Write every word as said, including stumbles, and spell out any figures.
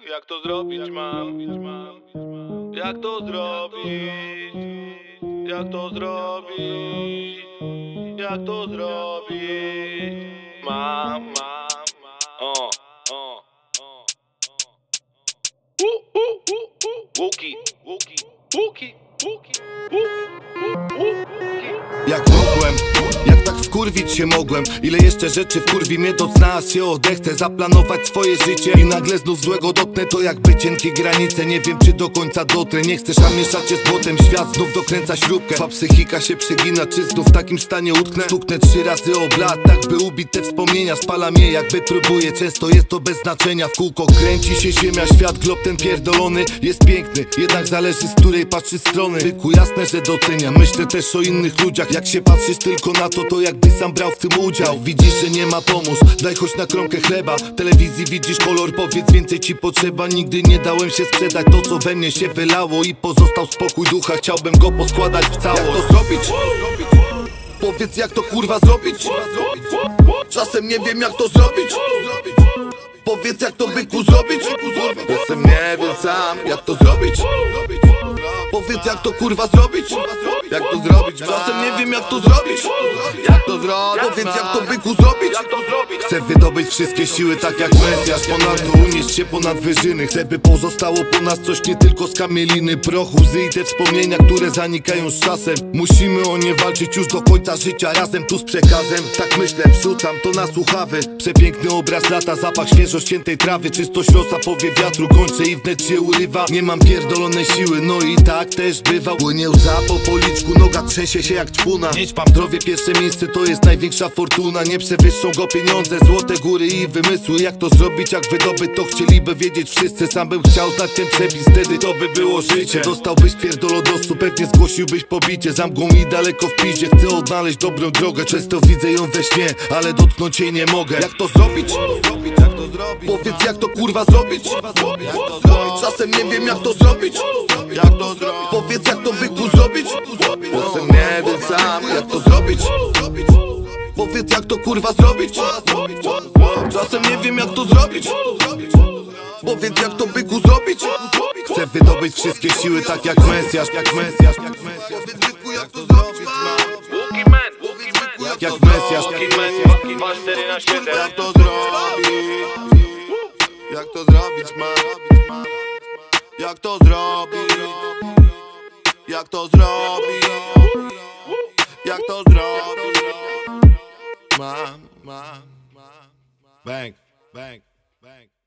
Jak to zrobić mam? Jak to zrobić? Jak to zrobić? Jak to zrobić? Mam, mam, o, o, o, o. Łuki, łuki, łuki, łuki, Jak mogłem, jak tak wkurwić się mogłem. Ile jeszcze rzeczy wkurwi mnie, to znalazł się odechcę zaplanować swoje życie i nagle znów złego dotknę. To jakby cienkie granice, nie wiem czy do końca dotrę. Nie chcesz, a mieszać się z błotem, świat znów dokręca śrubkę. Twa psychika się przegina, czy znów w takim stanie utknę. Stuknę trzy razy o blat, tak by ubić te wspomnienia. Spala mnie jakby próbuję, często jest to bez znaczenia. W kółko kręci się ziemia, świat, glob ten pierdolony jest piękny, jednak zależy z której patrzy strony. Byku jasne, że doceniam, myślę też o innych ludziach. Jak się patrzysz tylko na to, to jakby sam brał w tym udział. Widzisz, że nie ma, pomóż, daj choć na kromkę chleba. Telewizji widzisz kolor, powiedz więcej ci potrzeba. Nigdy nie dałem się sprzedać, to co we mnie się wylało i pozostał spokój ducha, chciałbym go poskładać w całość. Jak to zrobić? Powiedz jak to kurwa zrobić? Czasem nie wiem jak to zrobić. Powiedz jak to byku zrobić? Czasem nie wiem sam jak to zrobić. Powiedz jak to kurwa zrobić? Jak to zrobić? Czasem nie wiem jak to zrobić. Jak to zrobić? Powiedz jak to byku zrobić? Chcę wydobyć wszystkie siły tak jak Mesjasz. Ponadto unieść się ponad wyżyny. Chcę by pozostało po nas coś nie tylko z kamieliny, prochu, łzy i te wspomnienia, które zanikają z czasem. Musimy o nie walczyć już do końca życia razem tu z przekazem. Tak myślę, wrzucam to na słuchawy. Przepiękny obraz lata, zapach świeżo ściętej trawy. Czystość rosa powie wiatru, gończe i wnet się urywa. Nie mam pierdolone siły, no i tak też bywa. Płynie łza po policzku, noga trzęsie się jak czpuna. Mieć mam zdrowie, pierwsze miejsce to jest największa fortuna. Nie przewyższą go pieniądze, złote góry i wymysły. Jak to zrobić, jak wydobyć, to chcieliby wiedzieć wszyscy. Sam bym chciał znać ten przepis, wtedy to by było życie. Dostałbyś pierdolodosu, pewnie zgłosiłbyś pobicie. Za mgłą i daleko w piździe, chcę odnaleźć dobrą drogę. Często widzę ją we śnie, ale dotknąć jej nie mogę. Jak to zrobić? Powiedz jak to kurwa zrobić? Czasem nie wiem jak to zrobić. Jak to zrobić? Powiedz jak to byku zrobić? Czasem nie wiem sam jak to zrobić. Powiedz jak to kurwa zrobić? Czasem nie wiem jak to zrobić. Powiedz jak to byku zrobić? Chcę wydobyć wszystkie siły tak jak Mesjasz, jak Mesjasz, jak Mesjasz. Powiedz byku jak to zrobić? łuki man, łuki man, Jak Mesjasz, łuki man, dwa cztery na siedem. Jak to zrobić? Jak to zrobić, man? Jak to zrobić? Jak to zrobić? Jak to zrobić? Mam, mam, mam. Bang, bang, bang.